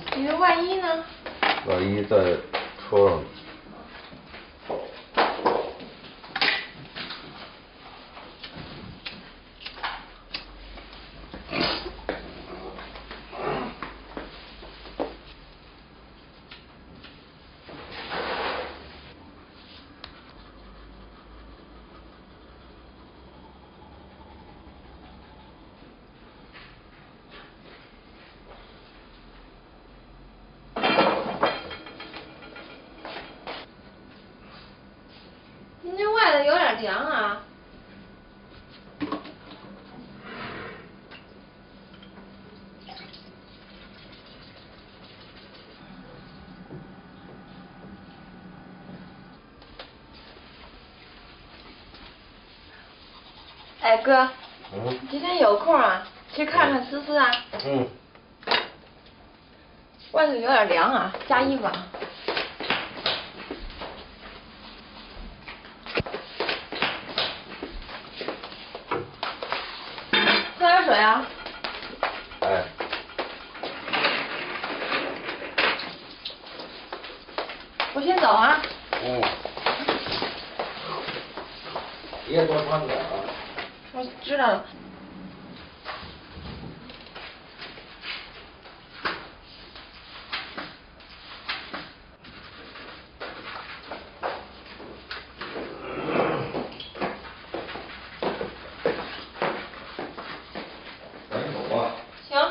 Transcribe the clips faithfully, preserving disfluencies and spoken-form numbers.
你的外衣呢？ 外衣在车上。 您这外头有点凉啊。哎哥， 嗯， 今天有空啊，去看看思思啊。 嗯。 外头有点凉啊，加衣服啊。喝点水啊。 哎。 我先走啊。 嗯。你也多穿点啊。 我知道了。 赶紧走吧。 行。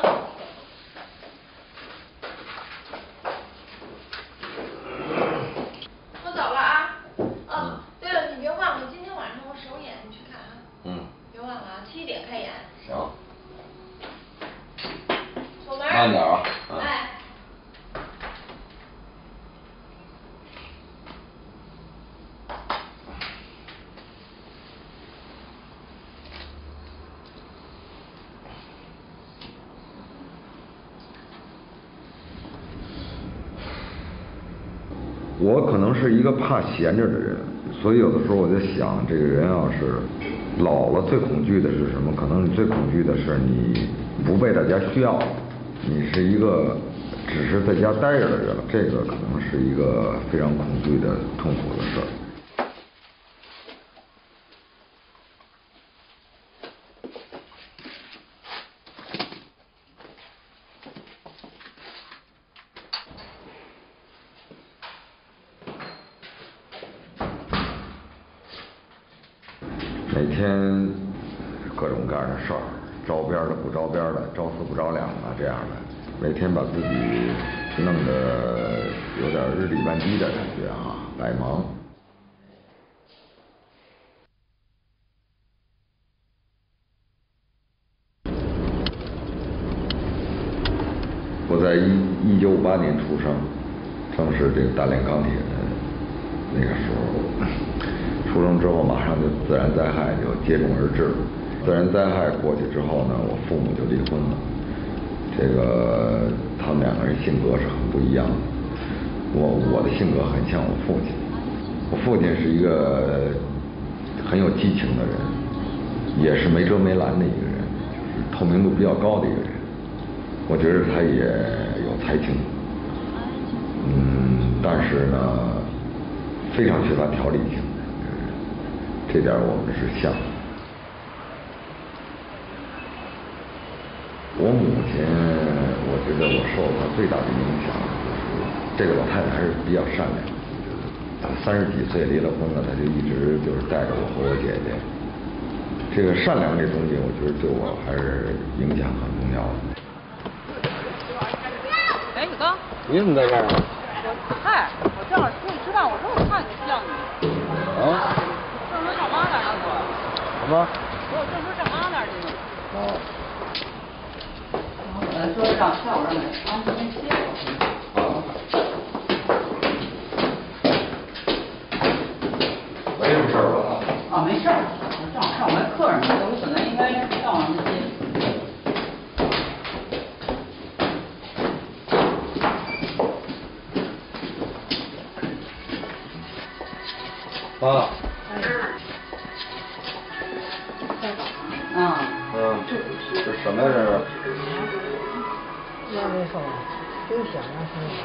我走了啊。哦，对了，你别忘了，今天晚上我首演，你去看啊。 嗯。 别忘了啊，七点开演。 行。 锁门。 慢点啊。 哎。 我可能是一个怕闲着的人，所以有的时候我在想，这个人要是老了，最恐惧的是什么？可能你最恐惧的是你不被大家需要，你是一个只是在家待着的人，这个可能是一个非常恐惧的、痛苦的事儿。每天各种各样的事儿，招边的不招边的，招四不招两的这样的，每天把自己弄得有点日理万机的感觉啊，百忙。我在一一九五八年出生，正是这个大连钢铁的那个时候。出生之后，马上就自然灾害就接踵而至。自然灾害过去之后呢，我父母就离婚了。这个他们两个人性格是很不一样的。我我的性格很像我父亲。我父亲是一个很有激情的人，也是没遮没拦的一个人，就是透明度比较高的一个人。我觉得他也有才情，嗯，但是呢，非常缺乏条理性。这点我们是像。我母亲，我觉得我受她最大的影响就是这个老太太还是比较善良。她三十几岁离了婚了，她就一直就是带着我和我姐姐。这个善良这东西，我觉得对我还是影响很重要的。 哎，宇刚， 你怎么在这儿啊？ 我嗨，我正好出去吃饭，我正好看见叫你。 啊？ 正说上妈那儿呢，我。 什么？ 我正说上妈那儿去呢。 哦。 我来说让下午让你安排歇会儿。 啊。没什么事儿吧？ 啊，没事儿，我正好上午来客人呢，我本来应该上午那些。 爸。 啊。 嗯。这什么呀？这是。 烟没收。 就想让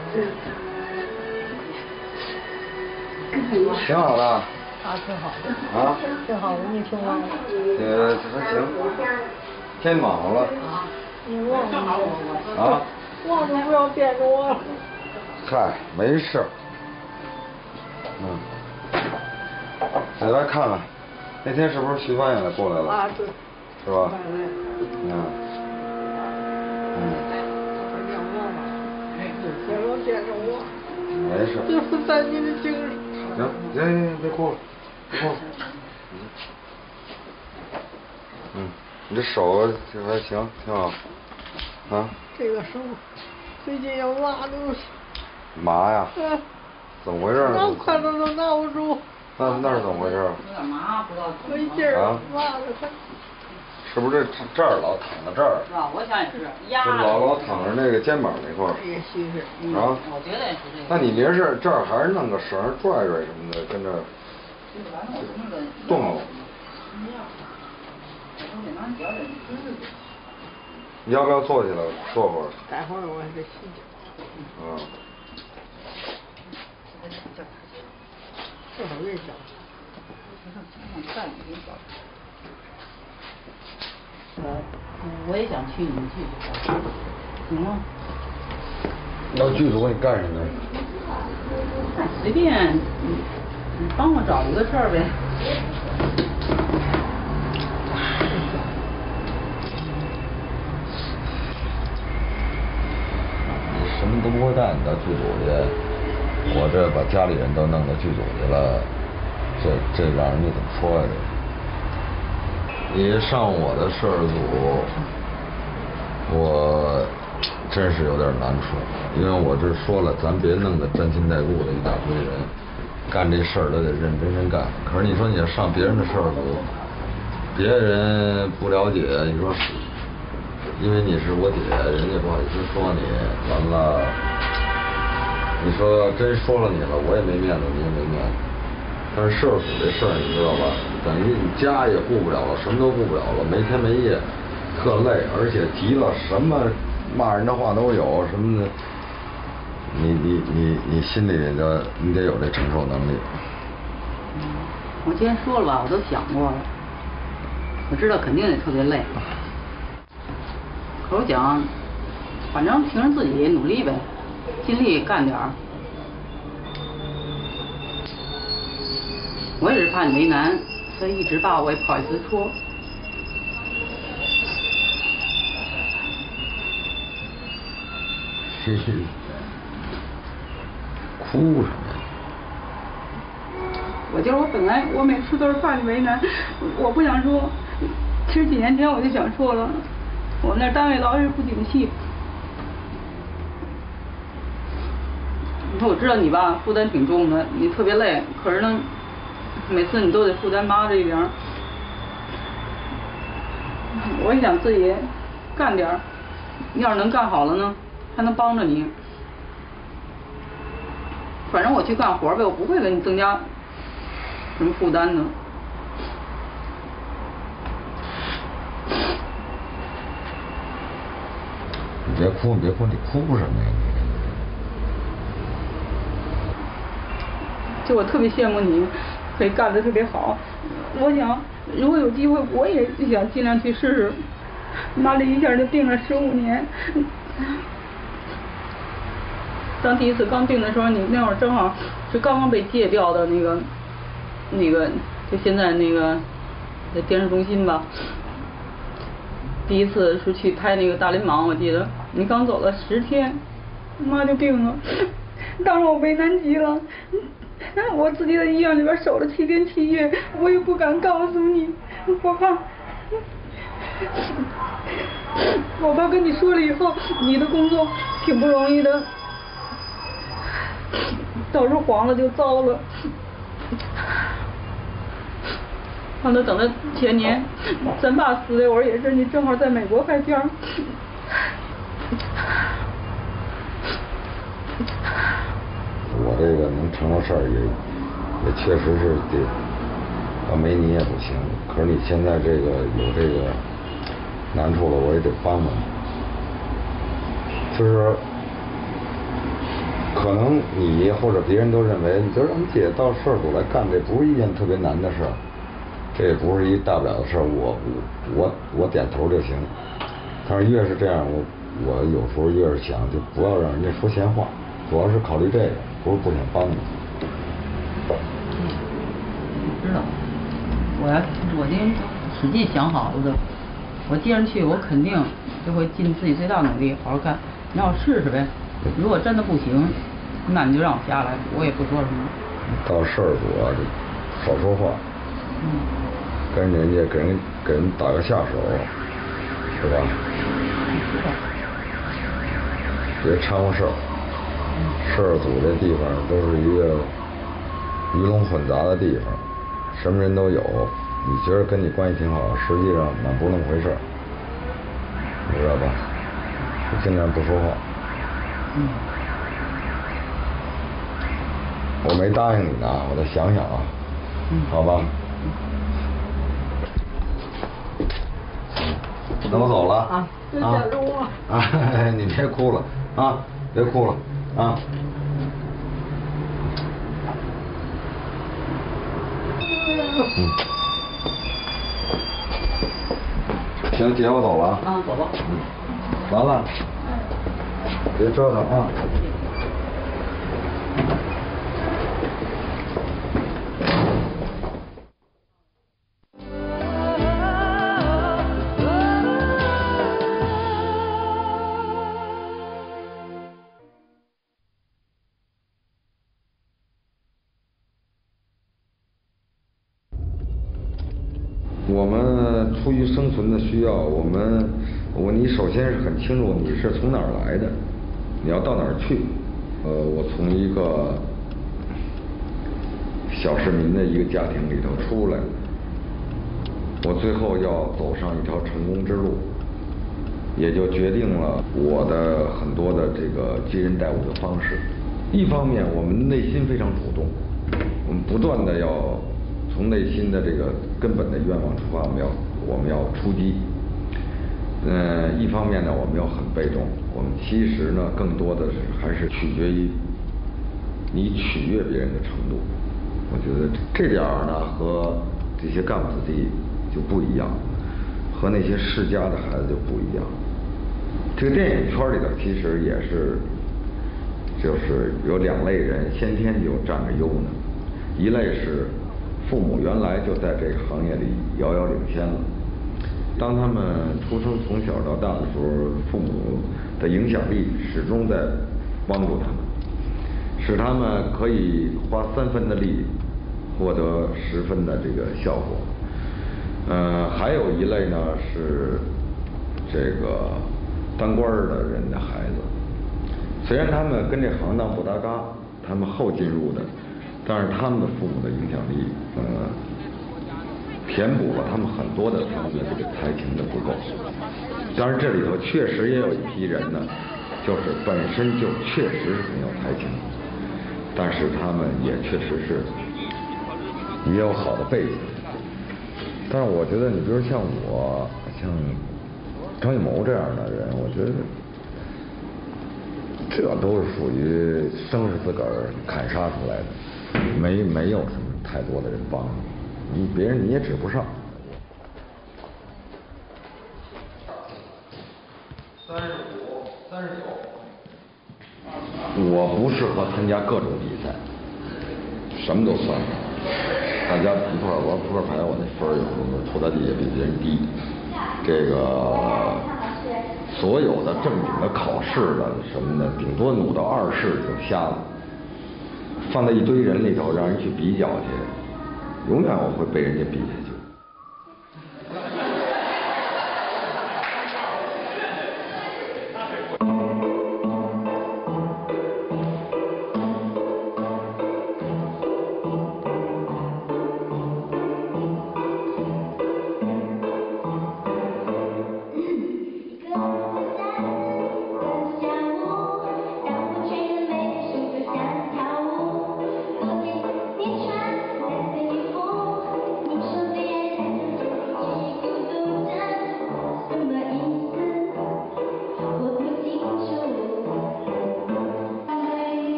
他挺好的。 啊，挺好的。 啊？ 挺好的，你听完了？ 呃，这还行。天忙了。 啊。你忘了啊？ 忘了不要惦着我了。 嗨，没事儿。嗯。再来看看，那天是不是徐帆也过来了？ 啊，对。 是吧？ 嗯。 嗯。 别老惦着我。 没事。 就是在你的精神。 行行行，别哭了，别哭了。嗯，你这手这还行，挺好。啊。 这个手最近要拉的。 麻呀？ 嗯。 怎么回事呢？ 拿筷子都拿不住。 那那是怎么回事？ 有点麻，不知道怎么。 没劲儿。 啊。 麻的很。 是不是这这儿老躺在这儿？ 是吧？我想也是，压就老老躺着那个肩膀那块儿。 也许是。 啊。 我觉得也是这个。 那你明儿是这儿还是弄个绳拽拽什么的，跟这儿动动。你要不要坐起来坐会儿？ 待会儿我还得洗脚。 嗯。 这会儿没脚。 呃，我也想去你们剧组，行吗？ 到剧组给你干什么？ 哎，随便，你你帮我找一个事儿呗。 你什么都不会干，你到剧组去，我这把家里人都弄到剧组去了，这这让人家怎么说呀？这你上我的摄制组，我真是有点难处，因为我这说了，咱别弄得沾亲带故的一大堆人，干这事儿都得认真真干。可是你说你要上别人的摄制组，别人不了解，你说是，因为你是我姐，人家不好意思说你，完了，你说真说了你了，我也没面子，你也没面子。但是摄制组这事儿你知道吧？等于你家也顾不了了，什么都顾不了了，没天没夜，特累，而且急了什么骂人的话都有，什么的，你你你你心里的你得有这承受能力。 嗯，我既然说了吧，我都想过了，我知道肯定得特别累，可我想，反正凭着自己努力呗，尽力干点儿。我也是怕你为难，所以一直吧，我也不好意思说。 嘿嘿，哭什么呀？ 我就是我本来我每次都是怕你为难，我不想说。其实几年前我就想说了，我们那单位老是不景气。 你说我知道你吧，负担挺重的，你特别累，可是呢。每次你都得负担妈这一点儿，我也想自己干点儿，要是能干好了呢，还能帮着你。反正我去干活呗，我不会给你增加什么负担的。 你别哭，你别哭，你哭什么呀？ 就我特别羡慕你。可以干得特别好，我想如果有机会，我也想尽量去试试。妈这一下就病了十五年，当第一次刚病的时候，你那会儿正好是刚刚被戒掉的那个，那个就现在那个在电视中心吧。第一次是去拍那个大林芒，我记得你刚走了十天，妈就病了，当时我为难极了。我自己在医院里边守了七天七夜，我也不敢告诉你，我怕，我怕跟你说了以后，你的工作挺不容易的，到时候黄了就糟了。完了，等到前年咱爸死那会儿也是，你正好在美国拍片儿。 我这个能成了事儿也也确实是得，要没你也不行。可是你现在这个有这个难处了，我也得帮帮你。就是可能你或者别人都认为，你就让姐到摄制组来干，这不是一件特别难的事儿，这也不是一大不了的事儿，我我我点头就行。但是越是这样，我我有时候越是想，就不要让人家说闲话，主要是考虑这个，不是不想帮你。 知道，我要我今天实际想好了的，我既然去，我肯定就会尽自己最大努力好好干。你让我试试呗，如果真的不行，那你就让我下来，我也不说什么。 到事儿组啊，就少说话， 嗯， 跟人家给人给人打个下手，是吧？ 知道。 别掺和事儿。事儿组这地方都是一个鱼龙混杂的地方，什么人都有。你觉得跟你关系挺好，实际上那不是那么回事儿，你知道吧？尽量不说话。 嗯。 我没答应你呢，我再想想啊。 嗯。 好吧。那我走了。 啊，别打住我。 啊，你别哭了啊，别哭了啊。嗯。行，姐，我走了啊。 啊，走吧。 嗯。完了。别折腾啊。我们出于生存的需要，我们我你首先是很清楚你是从哪儿来的，你要到哪儿去。呃，我从一个小市民的一个家庭里头出来，我最后要走上一条成功之路，也就决定了我的很多的这个接人待物的方式。一方面，我们内心非常主动，我们不断的要从内心的这个根本的愿望出发，我们要我们要出击。呃，一方面呢，我们要很被动，我们其实呢，更多的是还是取决于你取悦别人的程度。我觉得这点儿呢，和这些干部子弟就不一样，和那些世家的孩子就不一样。这个电影圈里头其实也是，就是有两类人先天就占着优呢，一类是父母原来就在这个行业里遥遥领先了，当他们出生从小到大的时候，父母的影响力始终在帮助他们，使他们可以花三分的力获得十分的这个效果。呃，还有一类呢是这个当官的人的孩子，虽然他们跟这行当不搭嘎，他们后进入的，但是他们的父母的影响力，呃，填补了他们很多的他们的这个才情的不够。当然这里头确实也有一批人呢，就是本身就确实是很有才情，但是他们也确实是也有好的背景。但是我觉得，你比如像我，像张艺谋这样的人，我觉得这都是属于生是自个儿砍杀出来的，没没有什么太多的人帮你，你别人你也指不上。三十五，三十九。我不适合参加各种比赛，什么都算上。大家一块玩扑克牌，我那分儿有时候拖在地下比别人低。这个所有的正经的考试的什么的，顶多努到二试就瞎了。放在一堆人里头，让人去比较去，永远我会被人家比下去。 你穿蓝色衣服，你手里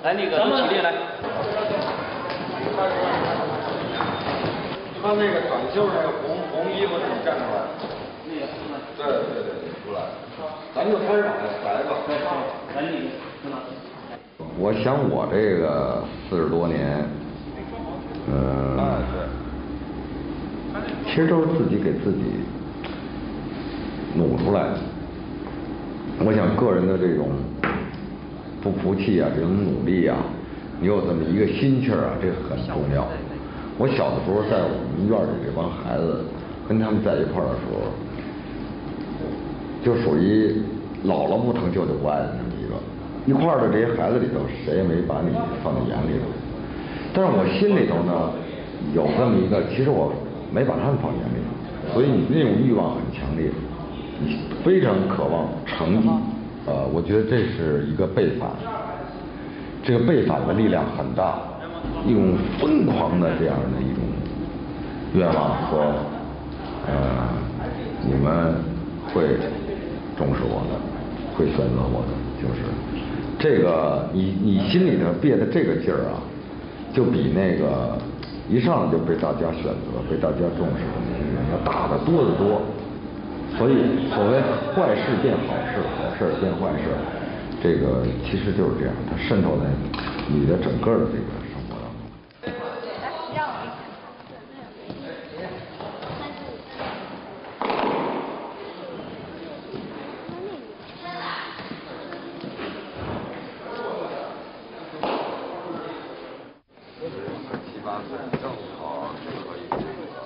来那个都起立来。 穿那个短袖那个红红衣服的你站出来。 那个对对对，出来。咱就开始来吧。 来那个。 我想我这个四十多年，嗯、呃，其实都是自己给自己努出来的。我想个人的这种不服气啊，这种努力啊，你有这么一个心气儿啊，这个很重要。我小的时候在我们院里这帮孩子跟他们在一块儿的时候，就属于姥姥不疼舅舅不爱的那么一个。一块儿的这些孩子里头，谁也没把你放在眼里头。但是我心里头呢，有这么一个，其实我没把他们放眼里，所以你那种欲望很强烈，你非常渴望成绩。呃，我觉得这是一个背反，这个背反的力量很大，一种疯狂的这样的一种愿望，说，呃，你们会重视我的，会选择我的，就是这个你你心里头憋的这个劲儿啊，就比那个一上来就被大家选择、被大家重视的那些人要大得多得多。所以，所谓坏事变好事，好事变坏事，这个其实就是这样，它渗透在你的整个的这个生活当中。七八岁正好是可以。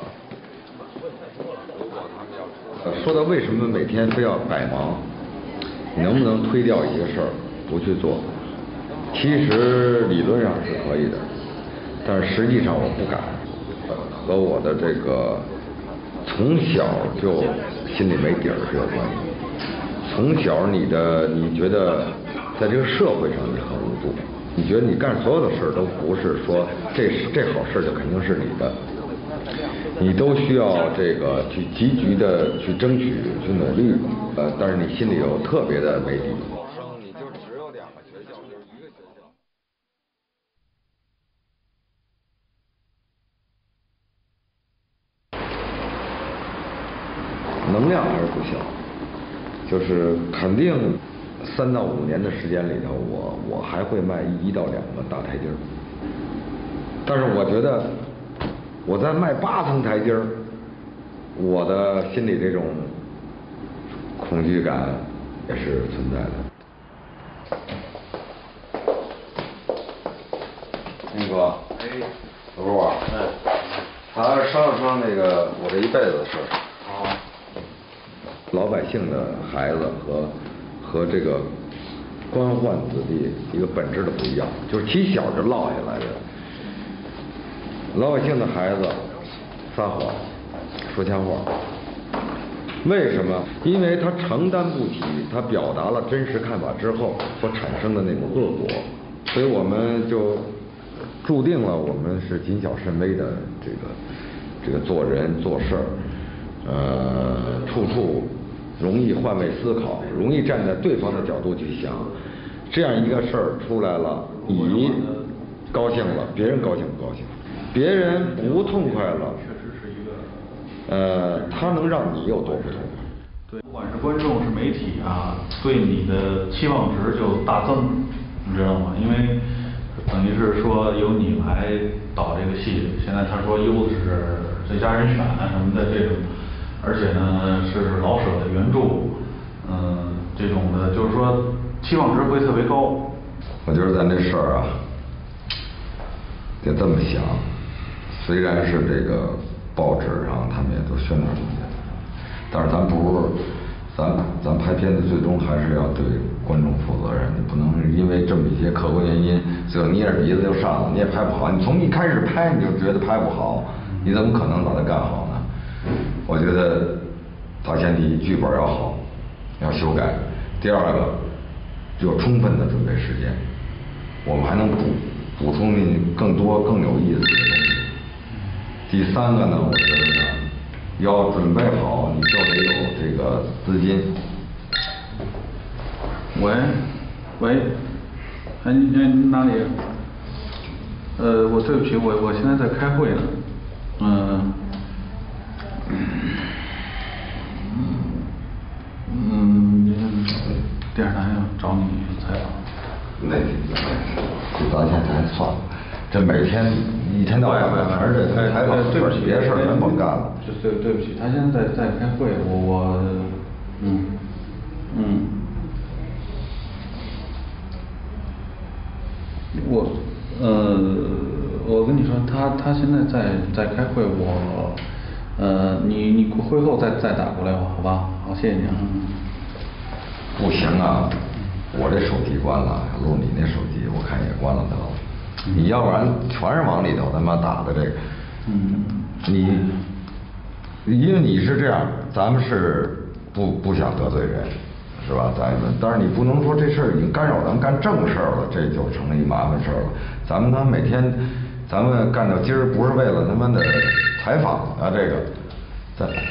说到为什么每天非要百忙，能不能推掉一个事儿不去做？其实理论上是可以的，但是实际上我不敢。和我的这个从小就心里没底儿是有关系。从小你的你觉得在这个社会上你很无助，你觉得你干所有的事儿都不是说这是这好事就肯定是你的。你都需要这个去积极的去争取、去努力，呃，但是你心里有特别的没底。你就只有两个学校，就是一个学校。能量还是不小，就是肯定三到五年的时间里头，我我还会迈一到两个大台阶儿，但是我觉得。我在迈八层台阶儿，我的心里这种恐惧感也是存在的。那个，哎，老陆啊，嗯，咱商量商量那个我这一辈子的事儿。好。老百姓的孩子和和这个官宦子弟一个本质的不一样，就是起小就落下来的。老百姓的孩子撒谎、说瞎话，为什么？因为他承担不起他表达了真实看法之后所产生的那种恶果，所以我们就注定了我们是谨小慎微的这个这个做人做事儿，呃，处处容易换位思考，容易站在对方的角度去想，这样一个事儿出来了，你高兴了，别人高兴不高兴？别人不痛快了，确实是一个，呃，他能让你有多不痛快？ 对，不管是观众是媒体啊，对你的期望值就大增，你知道吗？因为等于是说由你来导这个戏，现在他说优的是最佳人选什么的这种，而且呢是老舍的原著，嗯，这种的，就是说期望值会特别高。 我觉得咱这事儿啊，得这么想。虽然是这个报纸上他们也都宣传出去，但是咱不是，咱咱拍片子最终还是要对观众负责任。你不能因为这么一些客观原因，最后捏着鼻子就上了，你也拍不好。你从一开始拍你就觉得拍不好，你怎么可能把它干好呢？我觉得大前提剧本要好，要修改。第二个，有充分的准备时间，我们还能补补充进更多更有意思的东西。第三个呢，我觉得呢，要准备好，你就得有这个资金。 喂，喂， 哎，你你哪里？呃，我对不起，我我现在在开会呢。嗯。嗯，电视台要找你采访。 那就咱现在算了，这每天一天到晚全是这采访， 对不起， 别事儿真甭干了。 对对不起，他现在在在开会，我我嗯嗯。我呃，我跟你说，他他现在在在开会，我呃，你你会后再再打过来，好吧？好，谢谢你啊。 不行啊，我这手机关了，录你那手机我看也关了得了。你要不然全是往里头他妈打的这个， 嗯， 你因为你是这样，咱们是不不想得罪人。是吧？咱们，但是你不能说这事儿已经干扰咱们干正事儿了，这就成了一麻烦事儿了。咱们他每天，咱们干到今儿不是为了他妈的采访啊，这个，再来。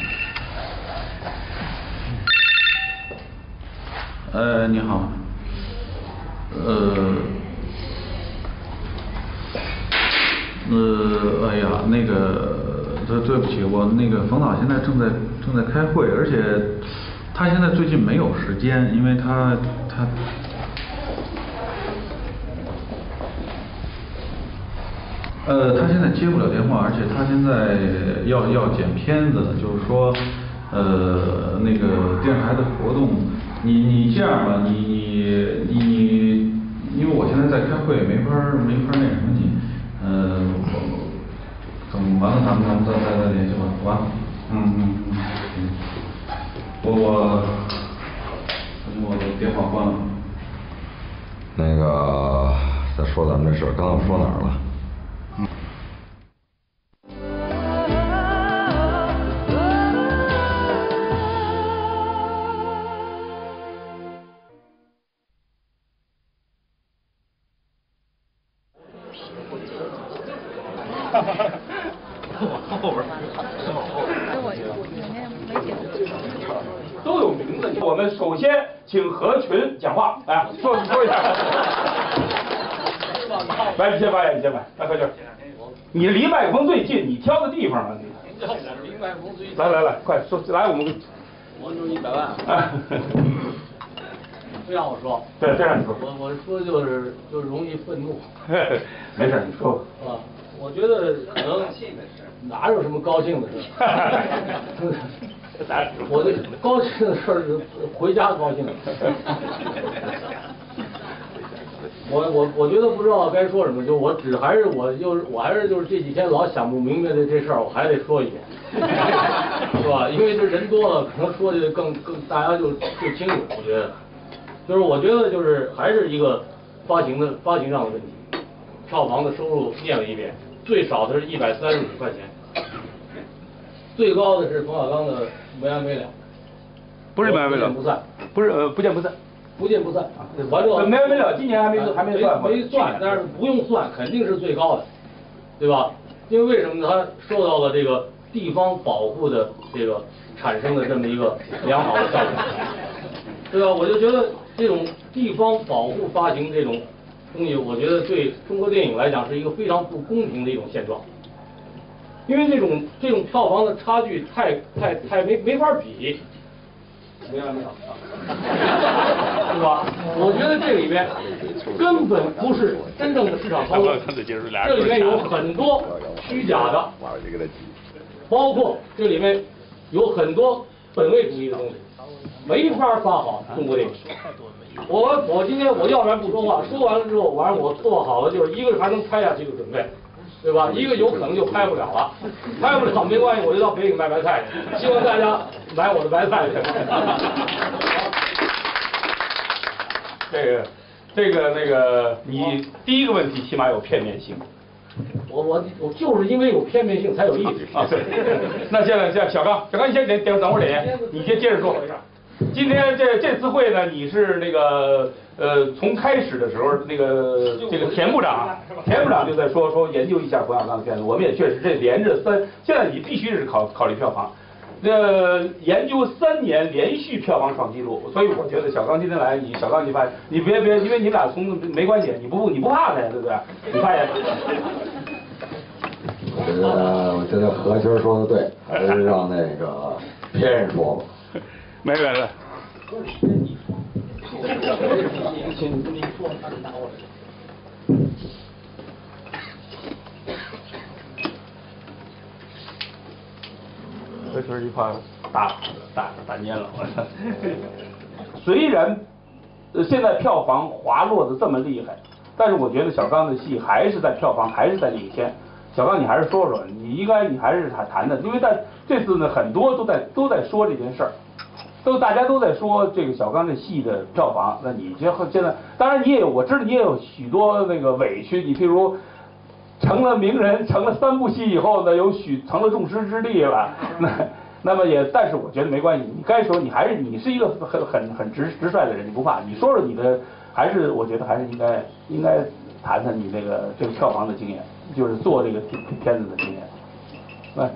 呃，你好，呃，呃，哎呀，那个，对对不起，我那个冯导现在正在正在开会，而且。他现在最近没有时间，因为他他，呃，他现在接不了电话，而且他现在要要剪片子，就是说，呃，那个电视台的活动，你你这样吧，你你你你，因为我现在在开会，没法没法那什么你，呃，等完了咱们咱们再再再联系吧，好吧？嗯嗯嗯。我我我电话关了。 那个，再说咱们这事儿，刚刚说哪儿了？嗯。 哈哈哈。往后边儿，往后边儿。 我我里面没写。 都有名字。我们首先请何群讲话，来说说一下。来，你先发言，你先来。来，何群，你离麦克风最近，你挑个地方啊。 离麦克风最近。 来来来，快说，来我们。 我中一百万。非让我说。 对，这让你说。 我我说就是就是容易愤怒。 没事，你说。 啊，我觉得可能哪有什么高兴的事？我这高兴的事儿是回家高兴。我我我觉得不知道该说什么，就我只还是我就是我还是就是这几天老想不明白的这事儿，我还得说一遍，是吧？因为这人多了，可能说的更更大家就就清楚。我觉得，就是我觉得就是还是一个发行的发行上的问题，票房的收入念了一遍，最少的是一百三十五块钱。最高的是冯小刚的《没完没了》， 不是没完没了， 不散， 不是呃不见不散， 不见不散。完之后没完没了，今年还没还没算， 没算，但是不用算，肯定是最高的，对吧？因为为什么呢？它受到了这个地方保护的这个产生的这么一个良好的效果，对吧？我就觉得这种地方保护发行这种东西，我觉得对中国电影来讲是一个非常不公平的一种现状。因为这种这种票房的差距太太太没没法比，没完没了，是吧？我觉得这里面根本不是真正的市场操作，这里面有很多虚假的，包括这里面有很多本位主义的东西，没法发好中国电影。我我今天我要不然不说话，说完了之后，完了我做好了就是一个还能拍下去的准备。对吧？一个有可能就拍不了了，拍不了没关系，我就到北京卖白菜去，希望大家买我的白菜去。 这个，这个那个，你第一个问题起码有片面性。 我我我就是因为有片面性才有意思啊！对。那现在这小刚，小刚你先等等等会儿点，你先接着说。今天这这次会呢，你是那个呃，从开始的时候，那个这个田部长，田部长就在说说研究一下冯小刚的片子，我们也确实这连着三，现在你必须是考考虑票房， 这研究三年连续票房创纪录，所以我觉得小刚今天来，你小刚你怕你别别，因为你俩从没关系，你不你不怕他呀，对不对？你怕呀？ 我觉得我觉得何群说的对，还是让那个别人说吧。 没没没。何群一怕打打打蔫了，我操！虽然呃现在票房滑落的这么厉害，但是我觉得小刚的戏还是在票房还是在领先。小刚，你还是说说，你应该你还是谈谈的，因为在这次呢，很多都在都在说这件事儿，都大家都在说这个小刚这戏的票房。那你觉得现在，当然你也有，我知道你也有许多那个委屈，你譬如成了名人，成了三部戏以后呢，有许成了众矢之的了，那那么也，但是我觉得没关系，你该说你还是你是一个很很很直直率的人，你不怕，你说说你的，还是我觉得还是应该应该谈谈你那个这个票房的经验。就是做这个片子的经验，来，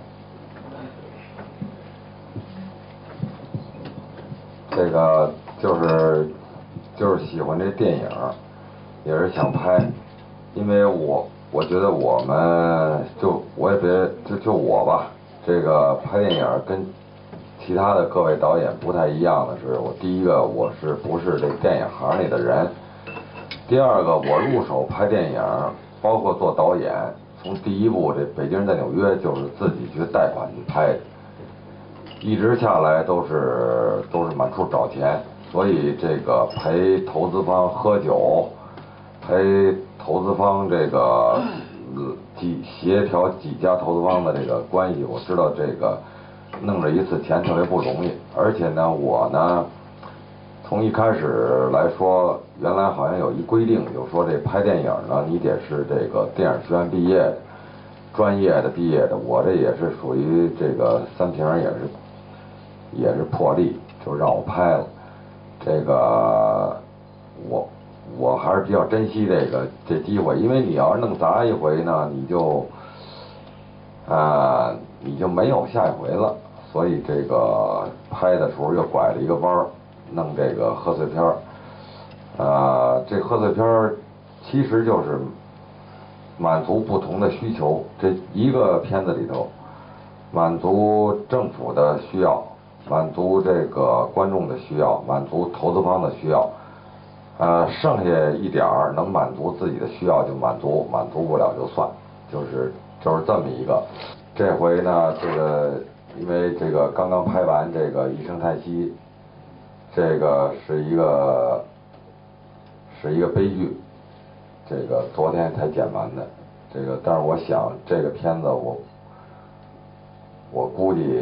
这个就是就是喜欢这电影，也是想拍，因为我我觉得我们就我也别就就我吧，这个拍电影跟其他的各位导演不太一样的是，我第一个我是不是这电影行里的人，第二个我入手拍电影。包括做导演，从第一部这《北京人在纽约》就是自己去贷款去拍的，一直下来都是都是满处找钱，所以这个陪投资方喝酒，陪投资方这个几协调几家投资方的这个关系，我知道这个弄这一次钱特别不容易，而且呢，我呢。从一开始来说，原来好像有一规定，就说这拍电影呢，你得是这个电影学院毕业的，专业的毕业的。我这也是属于这个三平也是也是破例，就让我拍了。这个我我还是比较珍惜这个这机会，因为你要是弄砸一回呢，你就啊、呃、你就没有下一回了。所以这个拍的时候又拐了一个弯儿。弄这个贺岁片儿，呃，这贺岁片儿其实就是满足不同的需求。这一个片子里头，满足政府的需要，满足这个观众的需要，满足投资方的需要，呃，剩下一点儿能满足自己的需要就满足，满足不了就算，就是就是这么一个。这回呢，这个因为这个刚刚拍完这个《一声叹息》。这个是一个是一个悲剧，这个昨天才剪完的，这个但是我想这个片子我我估计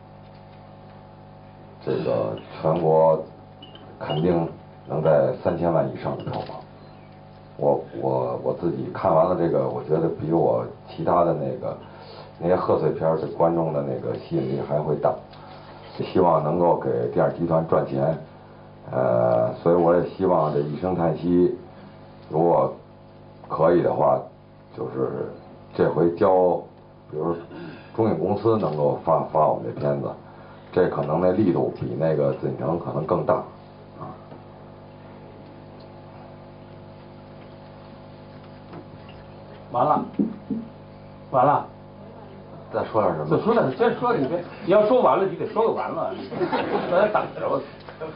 这个全国肯定能在三千万以上的票房。我我我自己看完了这个，我觉得比我其他的那个那些贺岁片对观众的那个吸引力还会大。希望能够给电影集团赚钱，呃，所以我也希望这一声叹息，如果可以的话，就是这回交，比如中影公司能够发发我们这片子，这可能那力度比那个紫禁城可能更大，啊。 完了，完了。 再说点什么？ 再说点，接着说，你别，你要说完了，你得说个完了，大家等着我。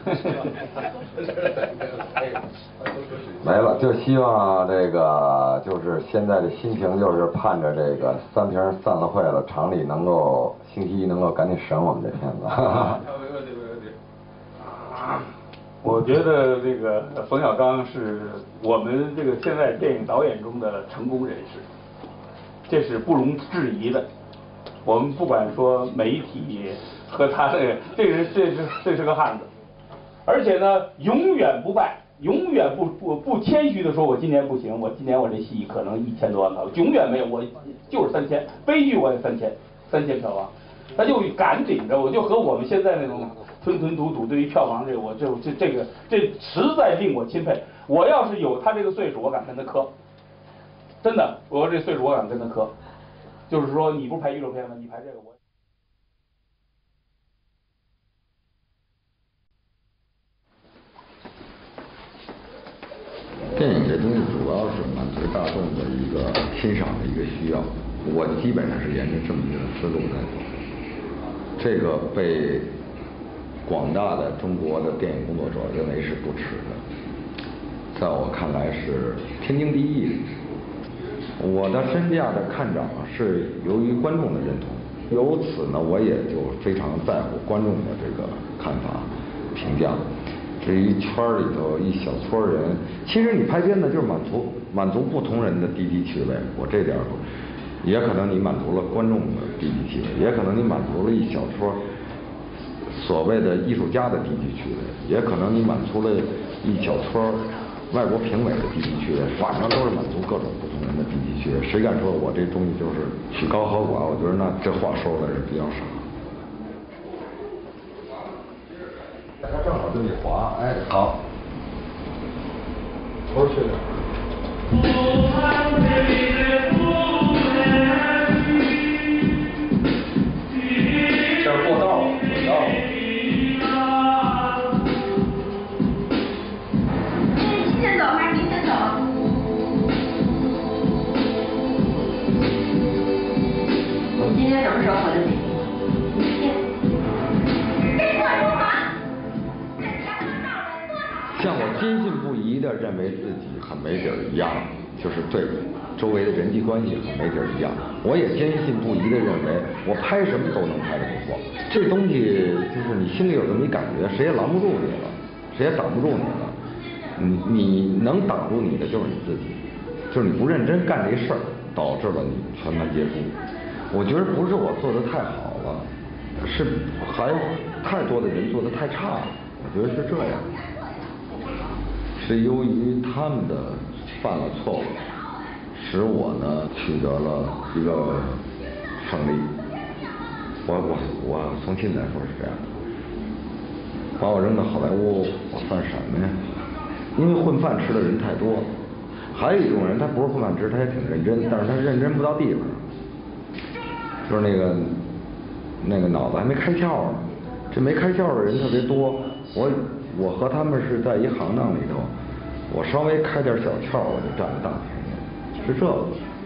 没了，就希望这个就是现在的心情就是盼着这个三平散了会了，厂里能够星期一能够赶紧审我们这片子。 没问题，没问题。我觉得这个冯小刚是我们这个现在电影导演中的成功人士，这是不容置疑的。我们不管说媒体和他这个，这个人这是这是个汉子，而且呢永远不败，永远不不不谦虚的说，我今年不行，我今年我这戏可能一千多万票，永远没有，我就是三千，悲剧我也三千，三千票房，他就敢顶着，我就和我们现在那种吞吞吐吐对于票房这个，我这这这个这实在令我钦佩。我要是有他这个岁数，我敢跟他磕，真的，我这岁数我敢跟他磕。就是说，你不拍娱乐片吗？你拍这个我。 主要是满足大众的一个欣赏的一个需要，我基本上是沿着这么一个思路在走。这个被广大的中国的电影工作者认为是不耻的，在我看来是天经地义的。我的身价的看涨是由于观众的认同，由此呢，我也就非常在乎观众的这个看法、评价。这一圈里头一小撮人，其实你拍片子就是满足满足不同人的低级趣味。我这点儿，也可能你满足了观众的低级趣味，也可能你满足了一小撮所谓的艺术家的低级趣味，也可能你满足了一小撮外国评委的低级趣味，反正都是满足各种不同人的低级趣味。谁敢说我这东西就是曲高和寡？我觉得那这话说的是比较傻。它正好这么一滑，哎，好，头去了。这儿过道了，过道了。 你先走还是您先走？我们今天什么时候回的北京？明天。这破书房。 像我坚信不疑地认为自己很没底儿一样，就是对周围的人际关系很没底儿一样。我也坚信不疑地认为，我拍什么都能拍得不错。这东西就是你心里有这么一感觉，谁也拦不住你了，谁也挡不住你了。你你能挡住你的就是你自己，就是你不认真干这事儿，导致了你全盘皆输。我觉得不是我做得太好了，是还太多的人做得太差了。我觉得是这样。是由于他们的犯了错误，使我呢取得了一个胜利。我我我从心来说是这样的，把我扔到好莱坞，我算什么呀？因为混饭吃的人太多，还有一种人他不是混饭吃，他也挺认真，但是他认真不到地方，就是那个那个脑子还没开窍呢。这没开窍的人特别多，我。我和他们是在一行当里头，我稍微开点小窍，我就占了大便宜，是这个。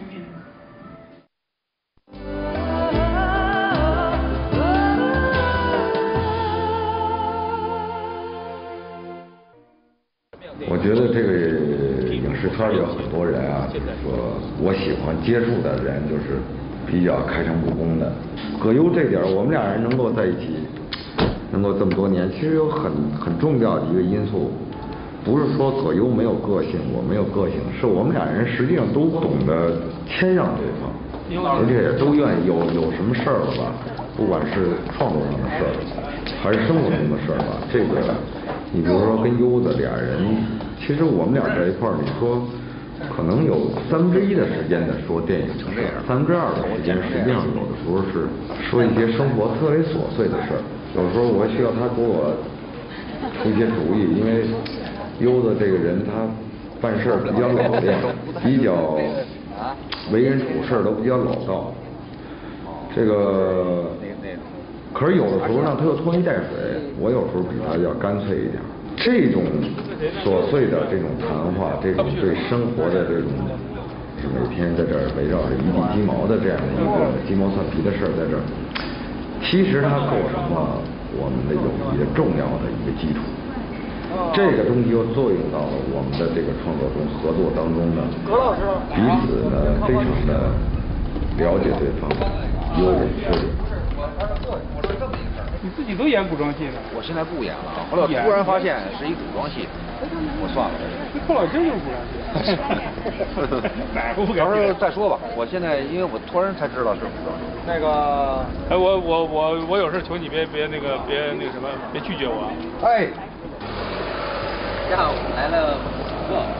我觉得这个影视圈里有很多人啊，就是说我喜欢接触的人，就是比较开诚布公的。葛优这点，我们俩人能够在一起。能够这么多年，其实有很很重要的一个因素，不是说葛优没有个性，我没有个性，是我们俩人实际上都懂得谦让对方，而且也都愿意有有什么事儿了吧，不管是创作上的事儿，还是生活中的事儿吧。这个，你比如说跟优子俩人，其实我们俩在一块儿，你说可能有三分之一的时间在说电影，三分之二的时间实际上有的时候是说一些生活特别琐碎的事儿。有时候我需要他给我出一些主意，因为优子这个人他办事比较老练，比较为人处事都比较老道。这个可是有的时候呢，他又拖泥带水，我有时候比他要干脆一点。这种琐碎的这种谈话，这种对生活的这种是每天在这儿围绕着一地鸡毛的这样的一个鸡毛蒜皮的事儿在这儿。其实它构成了我们的友谊的重要的一个基础，这个东西又作用到了我们的这个创作中、合作当中呢，彼此呢非常的了解对方，优点缺点。 你自己都演古装戏呢？ 我现在不演了，后来我突然发现是一古装戏，我算了。 后来真就是古装戏。哪部不敢？ 到时候再说吧。我现在因为我突然才知道是古装戏。 那个，哎，我我我我有事求你别别那个别那个什么，别拒绝我。 哎。 下午来了顾客。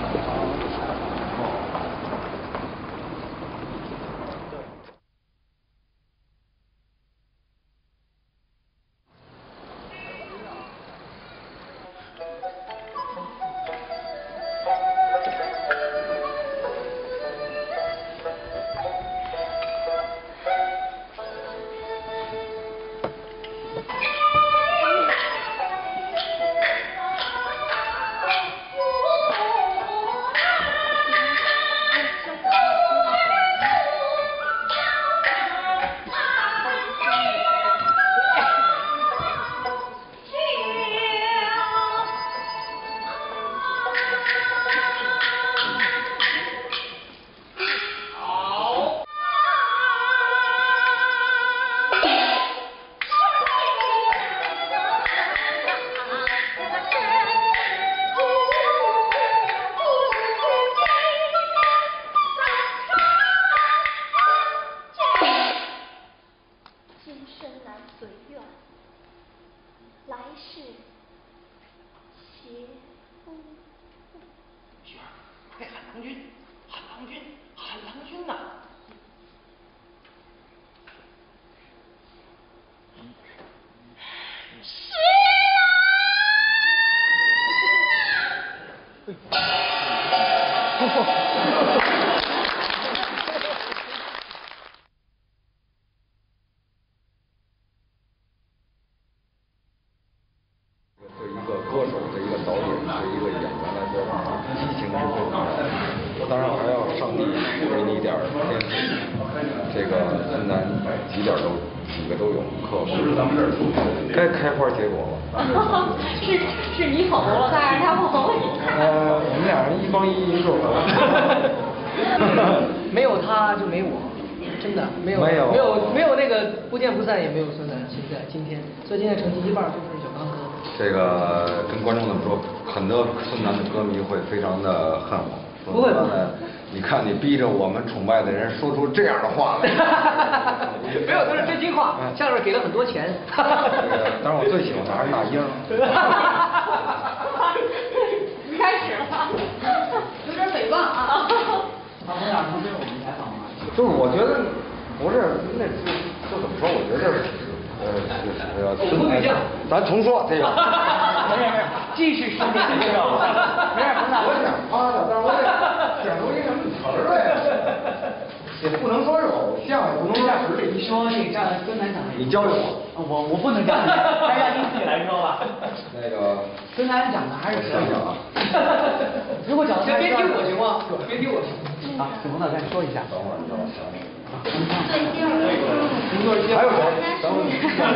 难随愿，来世携夫妇。 雪儿，快喊郎君，喊郎君，喊郎君呐！ 是对一个歌手、对一个导演、对一个演员来说，激情是最重要的。当然还要上帝给你一点天赋。这个孙楠几点都几个都有，克服。该开花结果了。 是是你捧红了他，还是他捧红了你？ 呃，我们俩人一帮一，一个我。 没有他就没我，真的没有没有没有没有那个不见不散，也没有孙楠现在今天，所以今天成绩一半就是小刚哥。 这个跟观众们说，很多孙楠的歌迷会非常的恨我。 不会吧？ 你看你逼着我们崇拜的人说出这样的话来。 没有，都是真心话。相声给了很多钱。 当然我最喜欢的还是那英。 开始了，有点诽谤啊。 他们俩不是我们采访吗？ 就是我觉得不是，那就就怎么说？我觉得呃呃，孙楠，咱重说这个。 没事没事，继续说。没事没事， 我想夸他，但是我得想出一个什么词儿来。也不能说是偶像，也不能说实力。 你说那个让孙楠讲， 你教教我。 我我不能讲，还是让你自己来说吧。 那个孙楠讲的还是想想啊。 如果讲的别听我行吗？别听我行。 啊，怎么了？再说一下。 等会儿，你让我想想。 最近您说还有谁？等会儿。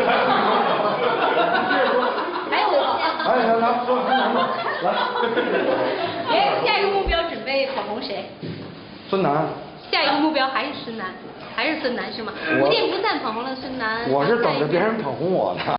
还有我。 来来来，说孙楠吧，来。 哎，下一个目标准备捧红谁？ 孙楠。 下一个目标还是孙楠，还是孙楠是吗？不见不散捧红了孙楠。 我是等着别人捧红我的。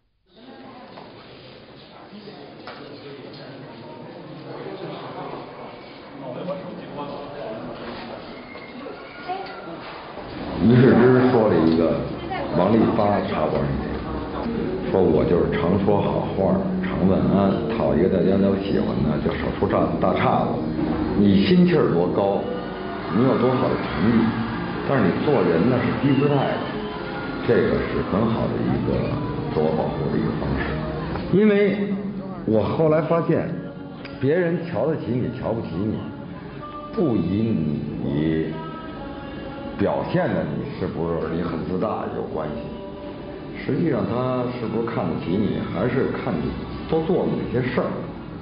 于世之说了一个王利发茶馆里面，说我就是常说好话，常问安，讨一个大家都喜欢的，就少出大大岔子。你心气儿多高，你有多好的成绩，但是你做人呢是低姿态的，这个是很好的一个自我保护的一个方式。因为我后来发现，别人瞧得起你，瞧不起你，不以你表现的你是不是你很自大有关系。实际上他是不是看得起你，还是看你多做的那些事儿。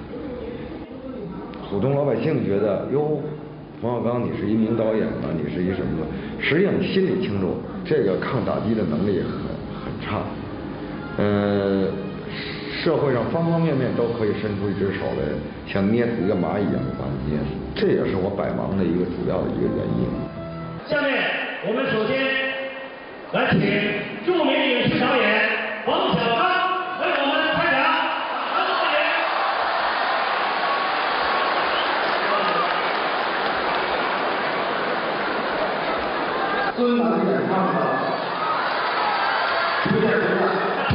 普通老百姓觉得，哟，冯小刚你是一名导演了，你是一什么的？实际上你心里清楚，这个抗打击的能力很很差。呃，社会上方方面面都可以伸出一只手来，像捏死一个蚂蚁一样把你捏死。这也是我百忙的一个主要的一个原因。 下面我们首先来请著名影视导演冯小刚为我们开讲。 孙楠演唱的《不见不散》。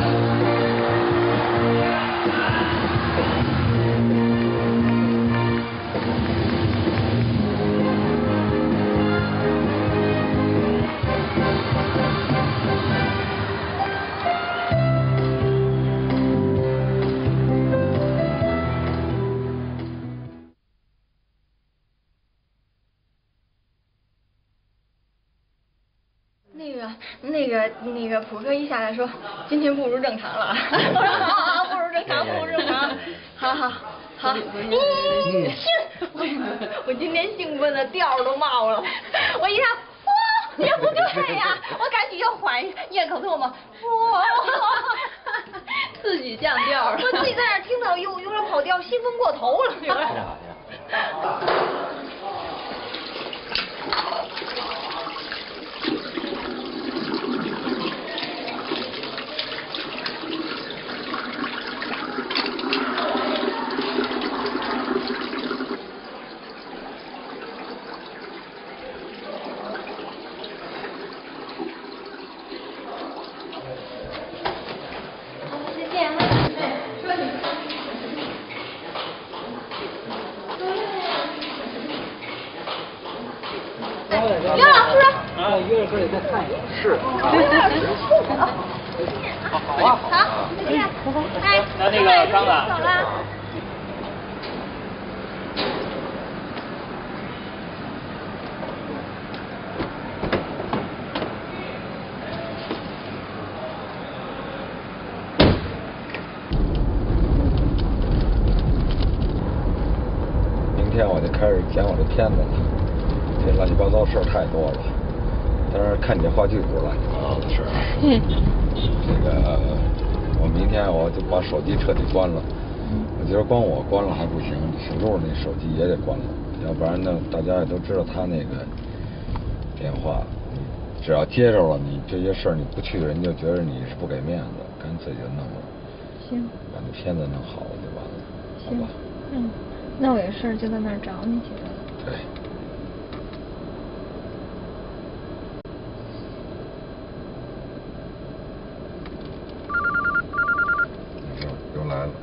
那个、那个、那个，普哥一下来说，今天不如正常了。我说好好，不如正常，不如正常。好好好。嗯，我我今天兴奋的调儿都冒了。我一看，哇，这不对呀！我赶紧要缓咽口唾沫。哇，自己降调了。我自己在那儿听到有有点跑调，兴奋过头了。有点。 再约着哥也再看一眼。 是。 好啊。好，再见。哎， 那那个张总。 走了。 明天我就开始剪我这片子了，这乱七八糟事儿太多了。当然看你这话剧不是乱七八糟的事儿。嗯。这个，我明天我就把手机彻底关了。我觉得光我关了还不行，小鹿那手机也得关了，要不然呢，大家也都知道他那个电话，你只要接着了，你这些事儿你不去，人就觉得你是不给面子，干脆就弄了。 行。 把那片子弄好了就完了，好吧？ 嗯。那我有事就在那儿找你去。 对。又又来了，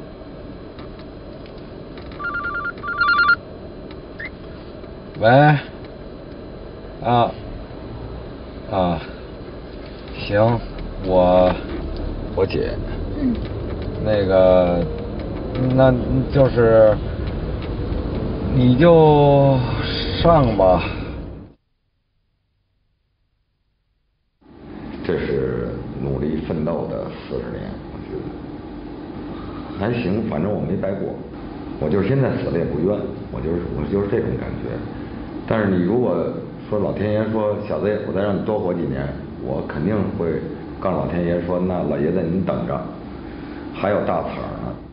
喂。啊。啊。行，我我姐。 嗯。 那个，那就是。你就上吧。这是努力奋斗的四十年，我觉得还行，反正我没白过。我就是现在死了也不冤，我就是我就是这种感觉。但是你如果说老天爷说小子，我再让你多活几年，我肯定会告诉老天爷说，那老爷子您等着，还有大词儿呢。